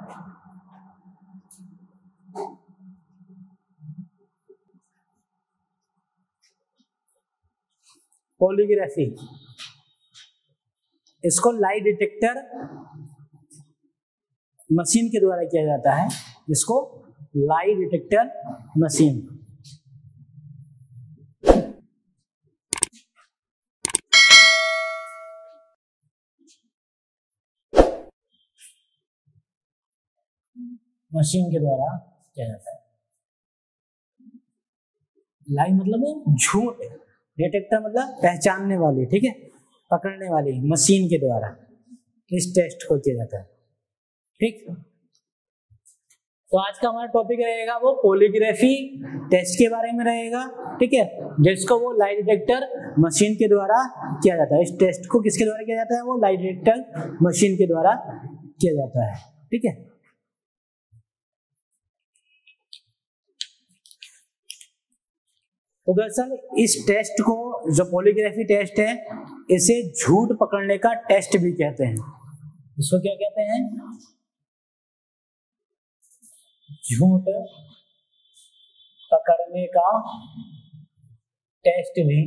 Polygraphy, इसको lie detector machine के द्वारा किया जाता है, जिसको लाई डिटेक्टर मशीन। मशीन के द्वारा किया जाता है। लाई मतलब झूठ, डिटेक्टर मतलब पहचानने वाली, ठीक है, पकड़ने वाली, मशीन के द्वारा इस टेस्ट को किया जाता है। ठीक, तो आज का हमारा टॉपिक रहेगा वो पॉलीग्राफी टेस्ट के बारे में रहेगा, ठीक है, जिसको वो लाई डिटेक्टर मशीन के द्वारा किया जाता है। इस टेस्ट को किसके द्वारा किया जाता है? वो लाई डिटेक्टर मशीन के द्वारा किया जाता है, ठीक है। तो दरअसल इस टेस्ट को, जो पॉलीग्राफी टेस्ट है, इसे झूठ पकड़ने का टेस्ट भी कहते हैं। इसको क्या कहते हैं? झूठ पकड़ने का टेस्ट भी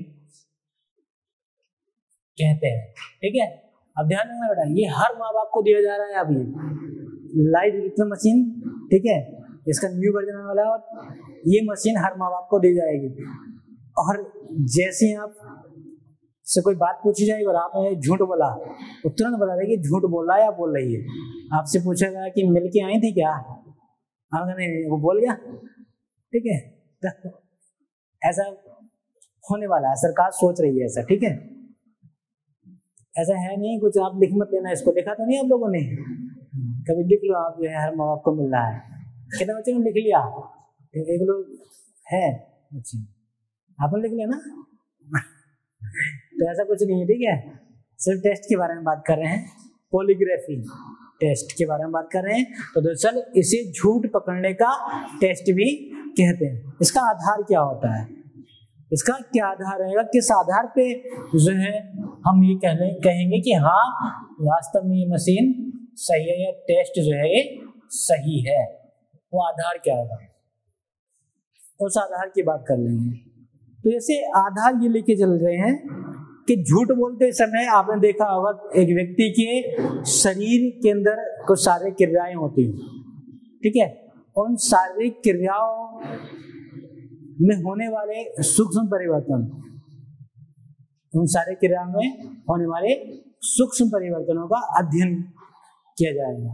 कहते हैं, ठीक है। अब ध्यान रखना बेटा, ये हर माँ बाप को दिया जा रहा है अभी लाई डिटेक्टर मशीन, ठीक है, इसका न्यू वर्जन आने वाला है और ये मशीन हर माँ बाप को दी जाएगी। और जैसे ही आप से कोई बात पूछी जाएगी और आपने झूठ बोला, तो तुरंत बता देगी झूठ बोल रहा है या बोल रही है। आपसे पूछेगा कि मिल के आई थी क्या, आपने नहीं, वो बोल गया, ठीक है। तो ऐसा होने वाला है, सरकार सोच रही है ऐसा, ठीक है। ऐसा है नहीं कुछ, आप लिख मत लेना इसको, लिखा तो नहीं आप लोगों ने, कभी लिख लो आप, जो है हर माँ बाप को मिल रहा है। कितने बच्चे ने लिख लिया? एक लोग है बच्चे, आपने लिख लिया ना। तो ऐसा कुछ नहीं है, ठीक है। सिर्फ टेस्ट के बारे में बात कर रहे हैं, पॉलीग्राफी टेस्ट के बारे में बात कर रहे हैं। तो दरअसल इसे झूठ पकड़ने का टेस्ट भी कहते हैं। इसका आधार क्या होता है? इसका क्या आधार रहेगा? किस आधार पे जो है हम ये कहेंगे कि हाँ वास्तव में ये मशीन सही है या टेस्ट जो है ये सही है? वो आधार क्या होगा, उस आधार की बात कर लेंगे। तो जैसे आधार ये लेके चल रहे हैं कि झूठ बोलते समय आपने देखा होगा एक व्यक्ति के शरीर के अंदर कुछ शारीरिक क्रियाएं होती हैं, ठीक है। उन शारीरिक क्रियाओं में होने वाले सूक्ष्म परिवर्तन, उन शारीरिक क्रियाओं में होने वाले सूक्ष्म परिवर्तनों का अध्ययन किया जाएगा,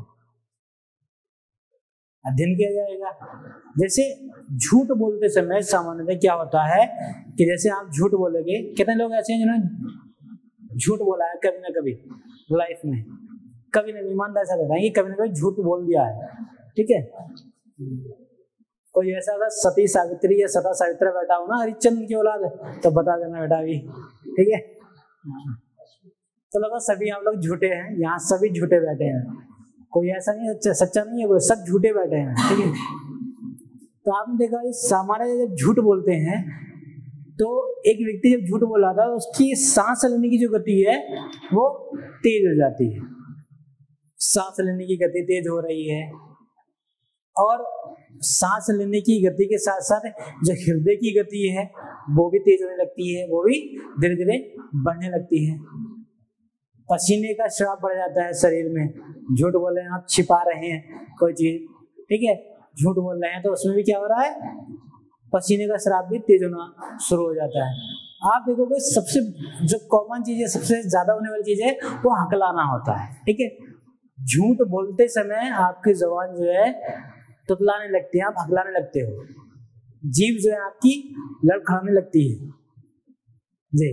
अध्ययन किया जाएगा। जैसे झूठ बोलते समय सामान्यतः क्या होता है कि जैसे आप झूठ बोलोगे, कितने लोग ऐसे हैं जिन्होंने झूठ बोला है कभी ना कभी लाइफ में, कभी ना, ईमानदार से बताएंगे कभी ना कभी झूठ बोल दिया है, ठीक है। कोई ऐसा अगर सती सावित्री या सता सावित्री बैठा हो ना, हरिश्चंद्र की औलाद, तो बता देना बेटा अभी, ठीक है। तो लगा सभी आप लोग झूठे हैं, यहाँ सभी झूठे बैठे हैं, कोई ऐसा नहीं सच्चा नहीं है, कोई सब झूठे बैठे हैं, ठीक है। तो आपने देखा हमारे जब झूठ बोलते हैं तो एक व्यक्ति जब झूठ बोला था उसकी सांस लेने की जो गति है वो तेज हो जाती है, सांस लेने की गति तेज हो रही है। और सांस लेने की गति के साथ साथ जो हृदय की गति है वो भी तेज होने लगती है, वो भी धीरे धीरे बढ़ने लगती है। पसीने का स्राव बढ़ जाता है शरीर में। झूठ बोल रहे हैं आप, छिपा रहे हैं कोई चीज, ठीक है, झूठ बोल रहे हैं तो उसमें भी क्या हो रहा है, पसीने का स्राव भी तेज होना शुरू हो जाता है। आप देखोगे सबसे जो कॉमन चीज है, सबसे ज्यादा होने वाली चीज है वो हकलाना होता है, ठीक है। झूठ बोलते समय आपकी जुबान जो है तुतलाने लगती है, आप हकलाने लगते हो, जीभ जो है आपकी लड़खड़ाने लगती है जी।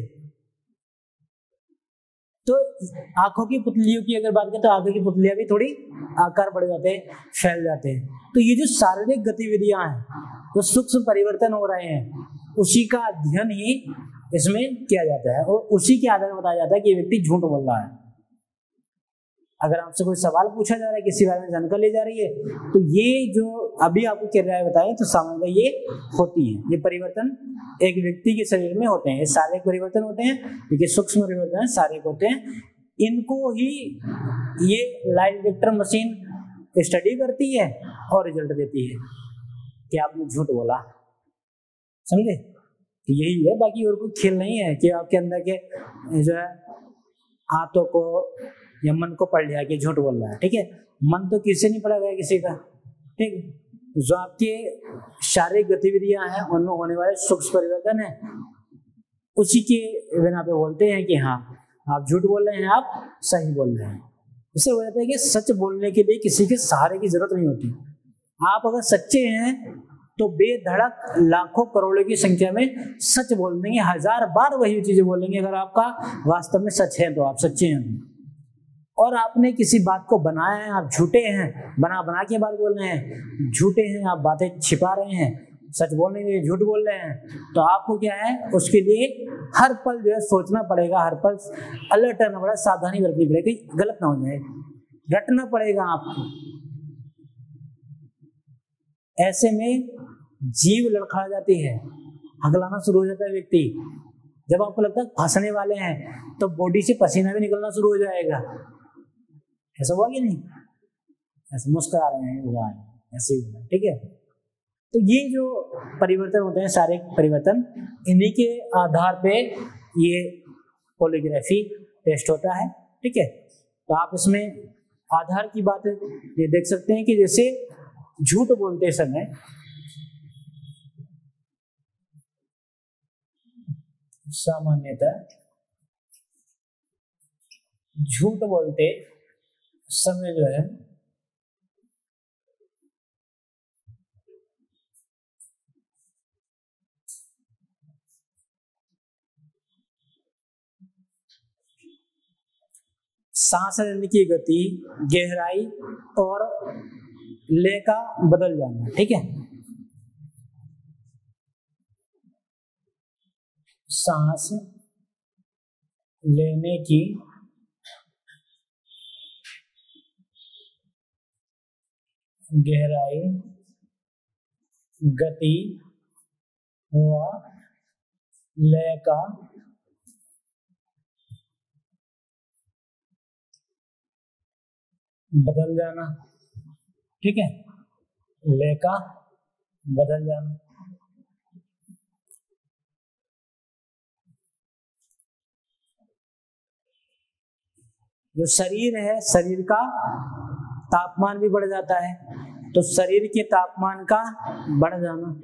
तो आंखों की पुतलियों की अगर बात करें तो आंखों की पुतलियां भी थोड़ी आकार बढ़ जाते हैं, फैल जाते हैं। तो ये जो शारीरिक गतिविधियां हैं, जो सूक्ष्म परिवर्तन हो रहे हैं, उसी का अध्ययन ही इसमें किया जाता है और उसी के आधार पर बताया जाता है कि ये व्यक्ति झूठ बोल रहा है। अगर आपसे कोई सवाल पूछा जा रहा है, किसी बारे में जानकारी ली जा रही है, तो ये जो अभी आपको क्रियाएं बताएं तो सामान्यतः ये होती है, ये परिवर्तन एक व्यक्ति के शरीर में होते हैं। ये शारीरिक परिवर्तन होते हैं, क्योंकि सूक्ष्म परिवर्तन शारीरिक होते हैं। इनको ही ये लाई डिटेक्टर मशीन स्टडी करती है और रिजल्ट देती है कि आपने झूठ बोला। समझे? तो यही है, बाकी और कोई खेल नहीं है कि आपके अंदर के जो है आंतों को या मन को पढ़ लिया कि झूठ बोल रहा है। ठीक है, मन तो किसी नहीं पढ़ा गया किसी का। ठीक, जो आपके शारीरिक गतिविधियां हैं उनमें होने वाले सूक्ष्म परिवर्तन है, उसी के बिना पे बोलते हैं कि हाँ आप झूठ बोल रहे हैं, आप सही बोल रहे हैं। इससे हो जाता है कि सच बोलने के लिए किसी के सहारे की जरूरत नहीं होती। आप अगर सच्चे हैं तो बेधड़क लाखों करोड़ों की संख्या में सच बोल देंगे, 1000 बार वही चीजें बोलेंगे। अगर आपका वास्तव में सच है तो आप सच्चे हैं, और आपने किसी बात को बनाया है, आप झूठे हैं, बना के बात बोल रहे हैं, झूठे हैं, आप बातें छिपा रहे हैं, सच बोलने के लिए झूठ बोल रहे हैं, तो आपको क्या है उसके लिए हर पल जो है सोचना पड़ेगा, हर पल अलर्ट रहना पड़ेगा, सावधानी बरतनी पड़ेगी, गलत ना हो जाए, रटना पड़ेगा आपको। ऐसे में जीव लड़खड़ा जाती है, हगलाना शुरू हो जाता है व्यक्ति। जब आपको लगता है फंसने वाले हैं तो बॉडी से पसीना भी निकलना शुरू हो जाएगा। ऐसा हुआ कि नहीं? ऐसे मुस्कुरा रहे हैं, हुआ है, ऐसे ही हुआ। ठीक है, तो ये जो परिवर्तन होते हैं, सारे परिवर्तन, इन्हीं के आधार पे ये पॉलीग्राफी टेस्ट होता है। ठीक है, तो आप इसमें आधार की बात ये देख सकते हैं कि जैसे झूठ बोलते समय सामान्यतः झूठ बोलते समय जो है सांस लेने की गति, गहराई और लय का बदल जाना। ठीक है, सांस लेने की गहराई, गति व लय का बदल जाना। ठीक है, लय का बदल जाना। जो शरीर है, शरीर का तापमान भी बढ़ जाता है, तो शरीर के तापमान का बढ़ जाना।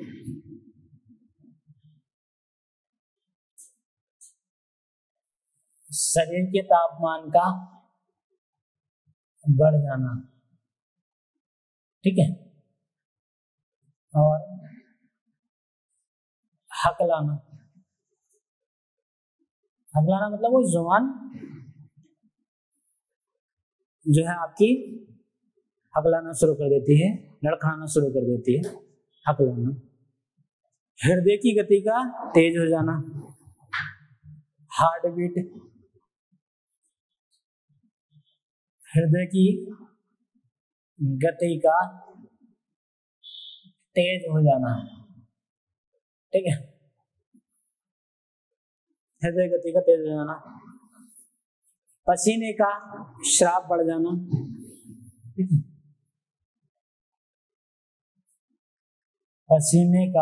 शरीर के तापमान का बढ़ जाना। ठीक है, और हकलाना। हकलाना मतलब वो जुबान जो है आपकी हकलाना शुरू कर देती है, लड़खड़ाना शुरू कर देती है, हकलाना। हृदय की गति का तेज हो जाना, हार्ट बीट, हृदय की गति का तेज हो जाना। ठीक है, हृदय गति का तेज हो जाना। पसीने का स्राव बढ़ जाना। पसीने का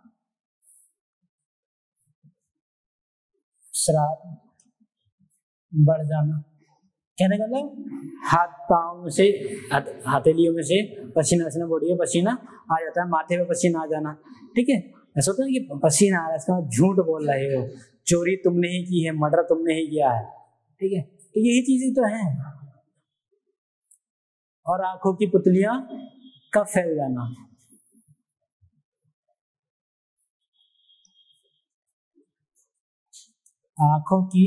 स्राव बढ़ जाना। कहने का मतलब हाथ पाँव में से, हथेलियों में से पसीना बॉडी में पसीना आ जाता है, माथे पे पसीना आ जाना। ठीक है, ऐसा होता है कि पसीना आ रहा है, इसका झूठ बोल रहे हो, चोरी तुमने ही की है, मर्डर तुमने ही किया है। ठीक है, तो यही चीजें तो हैं। और आंखों की पुतलियां का फैल जाना। आंखों की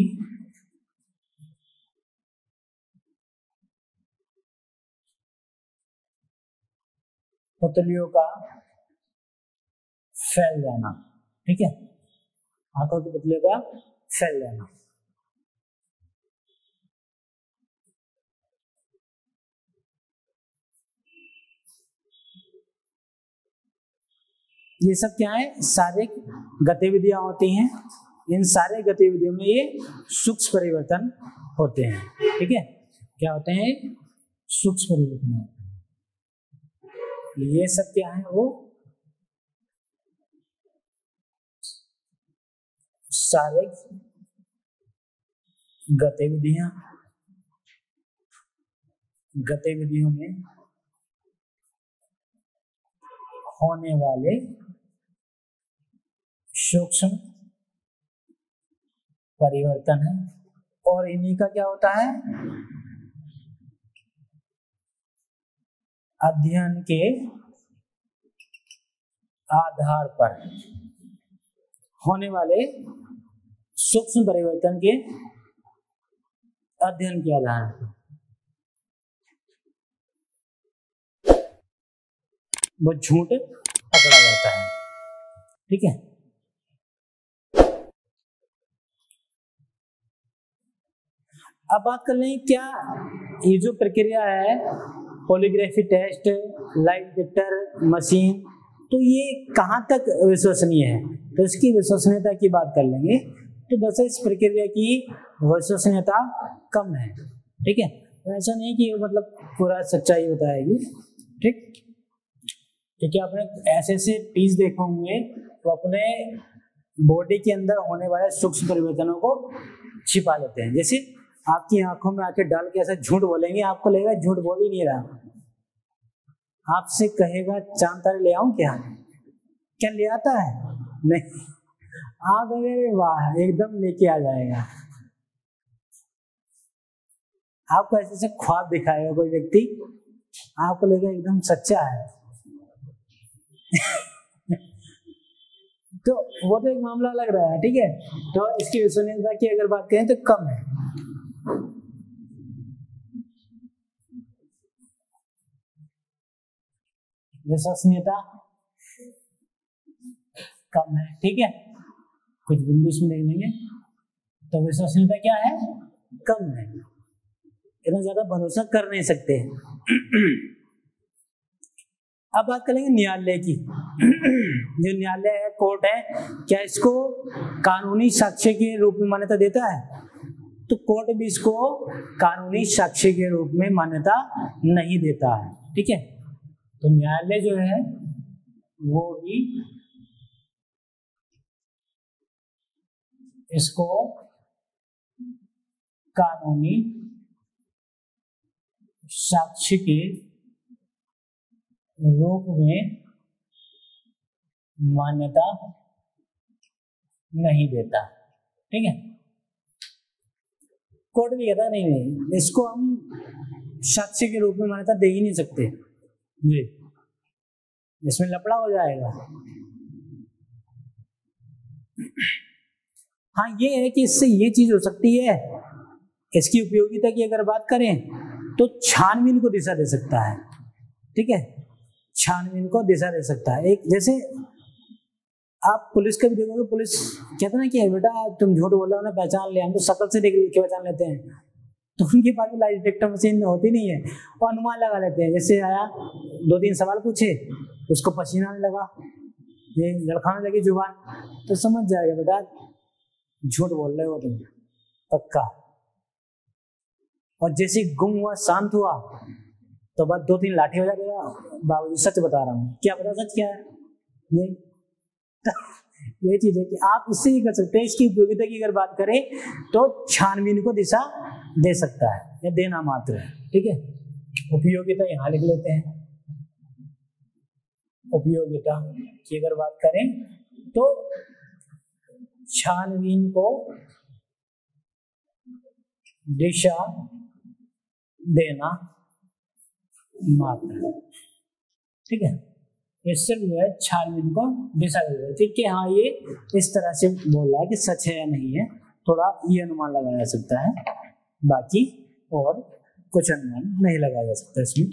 पुतलियों का फैल जाना। ठीक है, आंखों की पुतलियों का फैल जाना। ये सब क्या है? शारीरिक गतिविधियां होती हैं। इन सारे गतिविधियों में ये सूक्ष्म परिवर्तन होते हैं। ठीक है, क्या होते हैं? सूक्ष्म परिवर्तन होते हैं। ये सब क्या है, वो सारे गतिविधियों में होने वाले सूक्ष्म परिवर्तन है, और इन्हीं का क्या होता है, अध्ययन के आधार पर होने वाले सूक्ष्म परिवर्तन के अध्ययन के आधार पर वो झूठ पकड़ा जाता है। ठीक है, अब बात कर लें क्या ये जो प्रक्रिया है polygraphy test, light detector machine, तो ये कहाँ तक विश्वसनीय है, तो इसकी विश्वसनीयता की बात कर लेंगे। तो दरअसल इस प्रक्रिया की विश्वसनीयता कम है। ठीक है, तो ऐसा नहीं कि मतलब पूरा सच्चाई बताएगी। ठीक, क्योंकि आपने ऐसे ऐसे पीस देखे होंगे तो अपने बॉडी के अंदर होने वाले सूक्ष्म परिवर्तनों को छिपा लेते हैं। जैसे आपकी आंखों में आके डाल के ऐसा झूठ बोलेंगे, आपको लगेगा झूठ बोल ही नहीं रहा, आपसे कहेगा चांद तारे ले आऊं क्या, क्या ले आता है, नहीं, आप अगर वाह एकदम लेके आ जाएगा। आपको ऐसे से ख्वाब दिखाएगा कोई व्यक्ति, आपको लगेगा एकदम सच्चा है। तो वो तो एक मामला लग रहा है। ठीक है, तो इसकी विश्वसनीयता की अगर बात करें तो कम है। विश्वसनीयता कम है। ठीक है, कुछ बिंदु इसमें देख लेंगे, तो विश्वसनीयता क्या है, कम है, इतना ज्यादा भरोसा कर नहीं सकते। अब बात करेंगे न्यायालय की। जो न्यायालय है, कोर्ट है, क्या इसको कानूनी साक्ष्य के रूप में मान्यता देता है, तो कोर्ट भी इसको कानूनी साक्ष्य के रूप में मान्यता नहीं देता है। ठीक है, तो न्यायालय जो है वो भी इसको कानूनी साक्ष्य के रूप में मान्यता नहीं देता। ठीक है, कोर्ट भी कहता नहीं, इसको हम साक्ष्य के रूप में मान्यता दे ही नहीं सकते जी, इसमें लफड़ा हो जाएगा। हाँ, ये है कि इससे ये चीज हो सकती है, इसकी उपयोगिता की अगर बात करें तो छानबीन को दिशा दे सकता है। ठीक है, छानबीन को दिशा दे सकता है। एक जैसे आप पुलिस का भी देखोगे, पुलिस कहते ना कि बेटा तुम झूठ बोल रहे हो ना, पहचान ले, हम तो शक्ल से देख के पहचान लेते हैं, तो उनके पास लाइट डिटेक्टर मशीन होती नहीं है, वो अनुमान लगा लेते हैं। जैसे आया 2-3 सवाल पूछे, उसको पसीना आने लगा, ये लड़खाने लगी जुबान, तो समझ जाएगा बेटा झूठ बोल रहे हो तुम पक्का। और जैसे गुम हुआ, शांत हुआ, तो बस 2-3 लाठी हो जाएगा, बाबूजी सच बता रहा हूँ, क्या पता सच क्या है, नहीं। ये चीज है कि आप इससे ही कर सकते हैं। इसकी उपयोगिता की अगर बात करें तो छानबीन को दिशा दे सकता है, या देना मात्र है। ठीक है, उपयोगिता यहां लिख लेते हैं। उपयोगिता की अगर बात करें तो छानबीन को दिशा देना मात्र है। ठीक है, ये सिर्फ जो है छानबीन को दिशा दे रही है कि हाँ ये इस तरह से बोल रहा है कि सच है या नहीं है, थोड़ा ये अनुमान लगाया जा सकता है, बाकी और कुछ अनुमान नहीं लगाया जा सकता इसमें।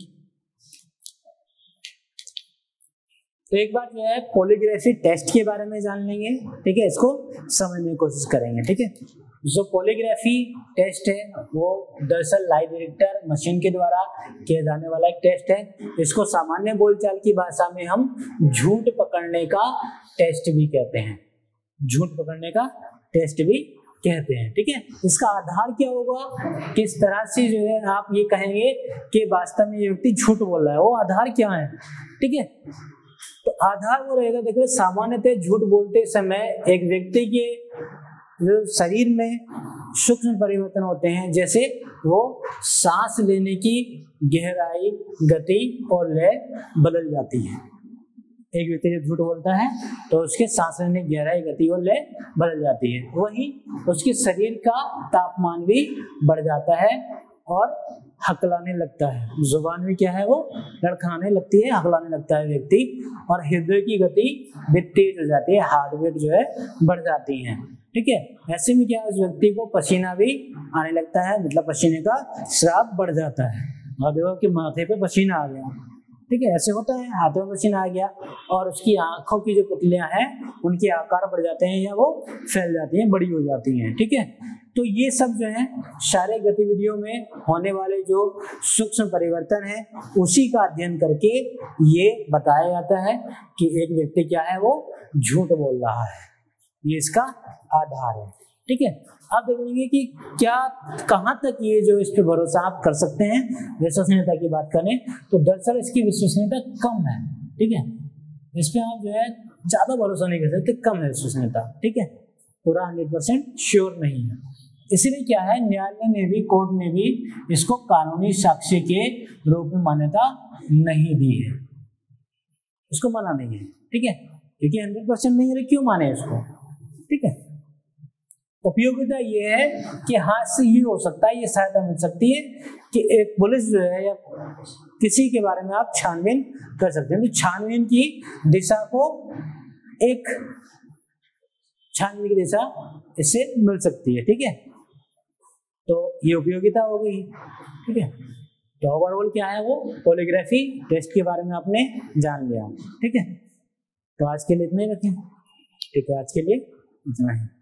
तो एक बार जो है पॉलीग्राफी टेस्ट के बारे में जान लेंगे। ठीक है, इसको समझने की कोशिश करेंगे। ठीक है, जो पॉलीग्राफी टेस्ट है वो दरअसल लाइट डिटेक्टर मशीन के द्वारा किया जाने वाला एक टेस्ट है। इसको सामान्य बोलचाल की भाषा में हम झूठ पकड़ने का टेस्ट भी कहते हैं, झूठ पकड़ने का टेस्ट भी कहते हैं। ठीक है, इसका आधार क्या होगा, किस तरह से जो है आप ये कहेंगे कि वास्तव में ये व्यक्ति झूठ बोल रहा है, वो आधार क्या है, ठीक है। तो आधार वो रहेगा, देखो सामान्यतः झूठ बोलते समय एक व्यक्ति के जो शरीर में सूक्ष्म परिवर्तन होते हैं, जैसे वो सांस लेने की गहराई, गति और लय बदल जाती है। एक व्यक्ति जब झूठ बोलता है तो उसके सांस लेने की गहराई, गति और लय बदल जाती है। वहीं उसके शरीर का तापमान भी बढ़ जाता है और हकलाने लगता है। जुबान भी क्या है, वो लड़खड़ाने लगती है, हकलाने लगता है व्यक्ति, और हृदय की गति भी तेज हो जाती है, हार्ट बीट जो है बढ़ जाती है। ठीक है। ऐसे में क्या, उस व्यक्ति को पसीना भी आने लगता है, मतलब पसीने का स्राव बढ़ जाता है। और देखो कि माथे पे पसीना आ गया, ठीक है, ऐसे होता है, हाथों में पसीना आ गया, और उसकी आंखों की जो पुतलियां हैं उनके आकार बढ़ जाते हैं या वो फैल जाती हैं, बड़ी हो जाती हैं। ठीक है। तो ये सब जो है शारीरिक गतिविधियों में होने वाले जो सूक्ष्म परिवर्तन है उसी का अध्ययन करके ये बताया जाता है कि एक व्यक्ति क्या है, वो झूठ बोल रहा है। ये इसका आधार है। ठीक है। अब देखेंगे कि क्या, कहाँ तक ये जो इस पे भरोसा आप कर सकते हैं। विश्वसनीयता की बात करें तो दरअसल इसकी विश्वसनीयता कम है। ठीक है। इस पे आप जो है ज्यादा भरोसा नहीं कर सकते, कम है विश्वसनीयता। ठीक है। पूरा 100% श्योर नहीं है। इसीलिए क्या है, न्यायालय ने भी, कोर्ट ने भी इसको कानूनी साक्ष्य के रूप में मान्यता नहीं दी है, इसको माना नहीं है। ठीक है। क्योंकि 100% नहीं है, क्यों माने इसको। ठीक है। उपयोगिता ये है कि हाथ से ये हो सकता है, ये सहायता मिल सकती है कि एक पुलिस जो है या किसी के बारे में आप छानबीन कर सकते हैं, तो छानबीन की दिशा को एक छानबीन की दिशा इससे मिल सकती है। ठीक है। तो ये उपयोगिता हो गई। ठीक है। तो ओवरऑल क्या है, वो पॉलीग्राफी टेस्ट के बारे में आपने जान लिया। ठीक है। तो आज के लिए इतना ही रखें। ठीक है, आज के लिए इतना ही।